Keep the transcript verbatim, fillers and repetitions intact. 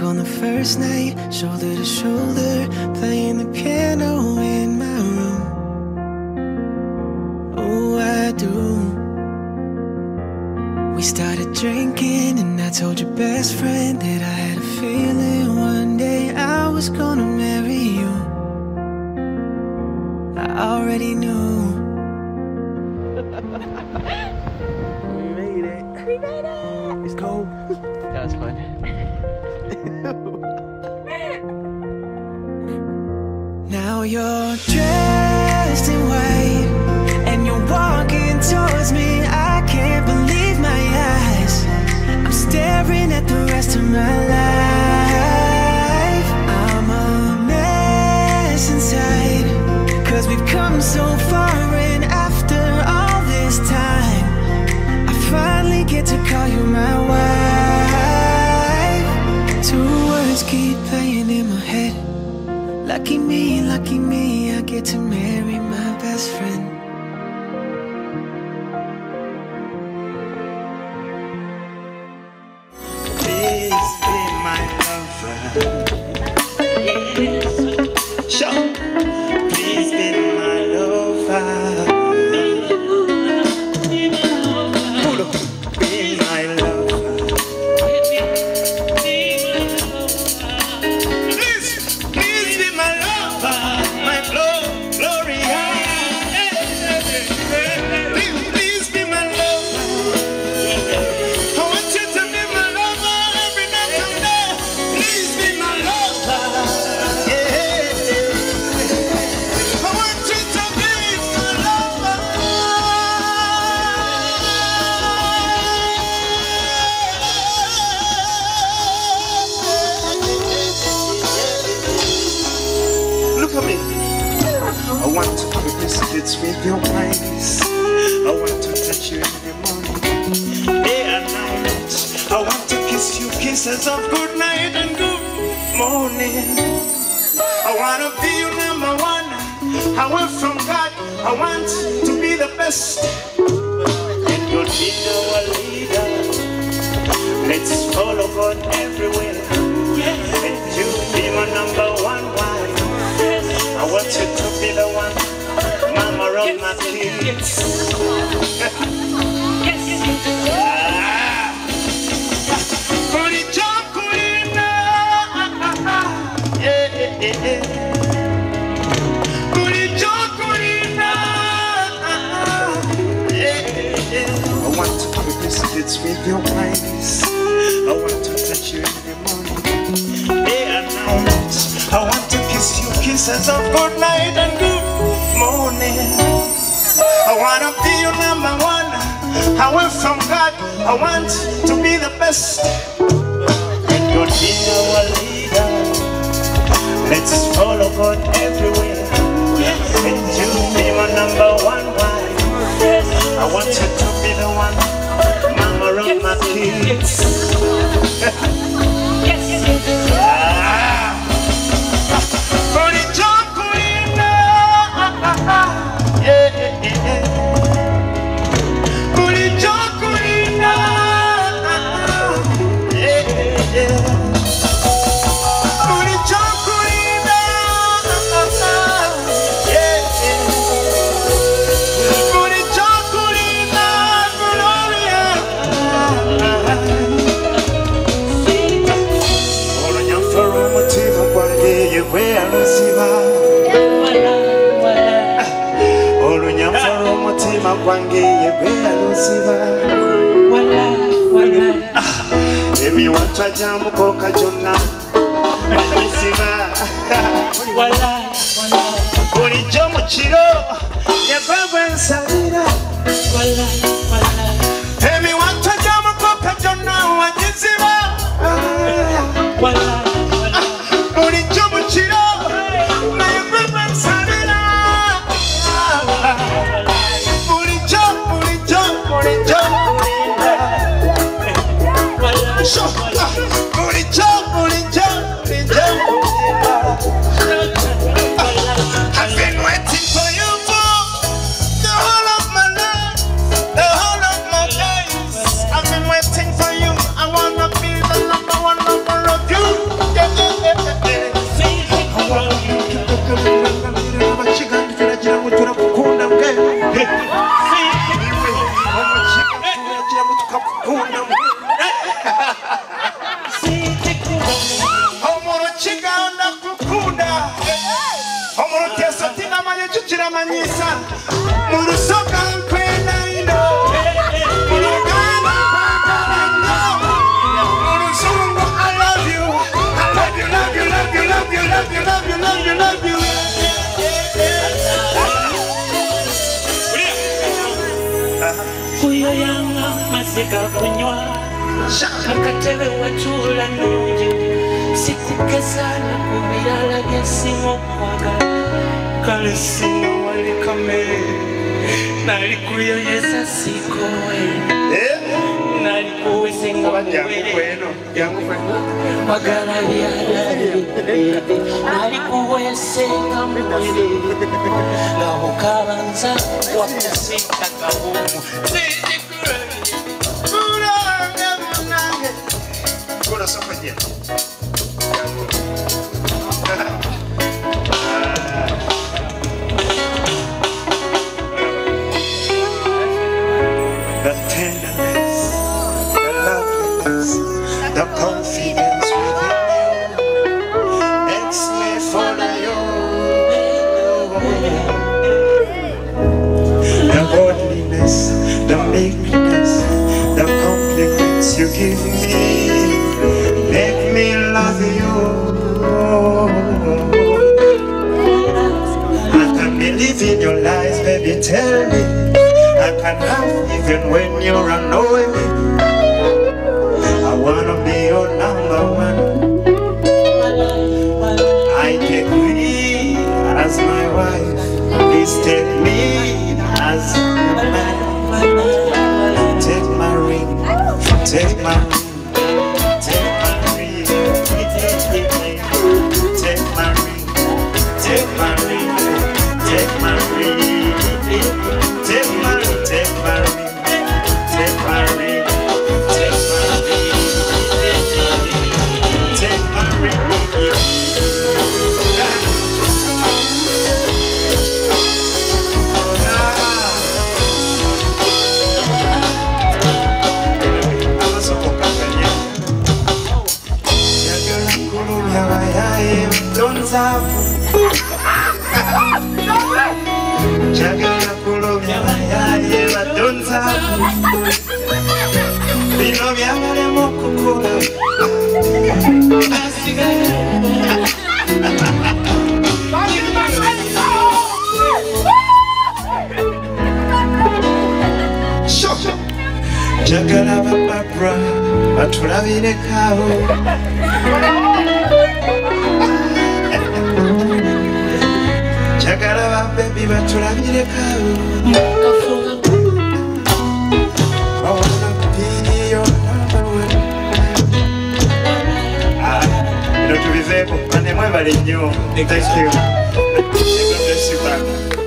on the first night, shoulder to shoulder, playing the piano in my room. Oh, I do. We started drinking and I told your best friend that I had a feeling one day I was gonna marry you. I already knew. We made it. We made it. It's cold. That was fun. Now you're dressed in white and you're walking towards me. I can't believe my eyes. I'm staring at the rest of my life. I'm a mess inside, 'cause we've come so far, and after all this time I finally get to call you my wife. Two words keep playing in my head. Lucky me, lucky me, I get to marry my best friend. Please be my lover. Yes. Sure. Please be my lover. Hold up. Be my lover. Please, please be my lover. My Gloria. Please, please be my lover. I want you to be my lover every night and day. Please be my lover. Yeah. I want you to be my lover. Look at me. I want to put biscuits with your eyes. I want to touch you in the morning, day and night. I want to kiss you kisses of good night and good morning. I want to be your number one. I want from God. I want to be the best. Let God be our leader. Let's follow God everywhere. Let you be my number one wife. I want you to be the one, mama of my kids. I want to be biscuits with your eyes. I want to touch you in the morning, day and night. I want to kiss you kisses of good night and good morning. I want to be your number one. I went from God. I want to be the best. Let God be our leader. Let's follow God everywhere. And you be my number one wife. I want you to be the one, mama of my kids. Emi wataja mukoka jonna Manisiba Bulijjo mu kiro yagwagwa ensabira Emi wataja mukoka jonna wagiziba Bulijjo mu kiro yagwagwa ensabira Bulijjo, bulijjo, bulijjo Bulijjo, bulijjo, bulijjo I've been waiting for you for the whole of my life, the whole of my days. I've been waiting for you. I wanna be the number one lover of you. manyisa Murusoka nkwenda ino Muluganda mpagala nnyo Muluzungu I love you I love you, love you, love you, love you, love you, love you, love you, love you Kuyo yanga masika kunywa Kakatebe watula nungi Sikukesana kubirala byesimu kwagala Kale sino wali kamere Nali kuyoyeza sikowe Nali kuwesenga mwere Magala byalali Nali kuwesenga mwere Laho kabanza wakusika kabumu Gonna suffer here. The tenderness, the loveliness, the confidence within you makes me follow you. The godliness, the meekness, the compliments you give me make me love you. I can believe in your lies, baby, tell me. I can laugh even when you run away. I wanna be your number one. I take me as my wife. Please take me as your man. Take my ring, take my ring. Take my ring, take my ring, take my ring, take my ring, take my, take my ring, take my ring, take my ring, take my ring. Jagala kulomya bayaye badonza bino byagale mukukula Jagala bababra batulabire kawo Jagala baby batulabire kawo I wanna be your number one. Ah, bino tubiveeko bane mwebale nnyo. Thank you. God bless you back.